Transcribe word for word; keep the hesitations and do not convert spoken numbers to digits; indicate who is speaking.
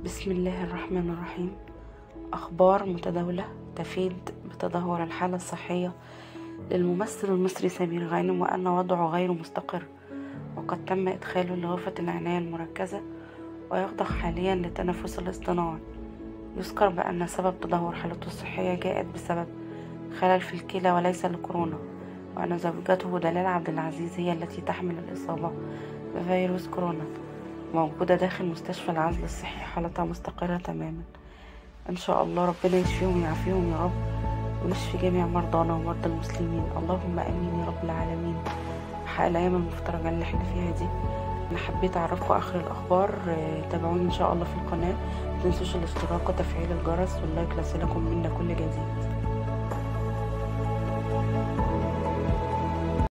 Speaker 1: بسم الله الرحمن الرحيم. أخبار متداولة تفيد بتدهور الحالة الصحية للممثل المصري سمير غانم، وأن وضعه غير مستقر، وقد تم إدخاله لغرفة العناية المركزة ويخضع حاليا للتنفس الاصطناعي. يذكر بأن سبب تدهور حالته الصحية جاءت بسبب خلل في الكلى وليس لكورونا، وأن زوجته دلال عبد العزيز هي التي تحمل الإصابة بفيروس كورونا، موجودة داخل مستشفى العزل الصحي، حالتها مستقرة تماما. إن شاء الله ربنا يشفيهم ويعافيهم يا رب، ويشفي جميع مرضانا ومرضى المسلمين، اللهم آمين يا رب العالمين. حق الأيام المفترجة اللي احنا فيها دي، أنا حبيت أعرفكم آخر الأخبار. آه، تابعوني إن شاء الله في القناة، متنسوش الاشتراك وتفعيل الجرس واللايك ليصلكم منا كل جديد.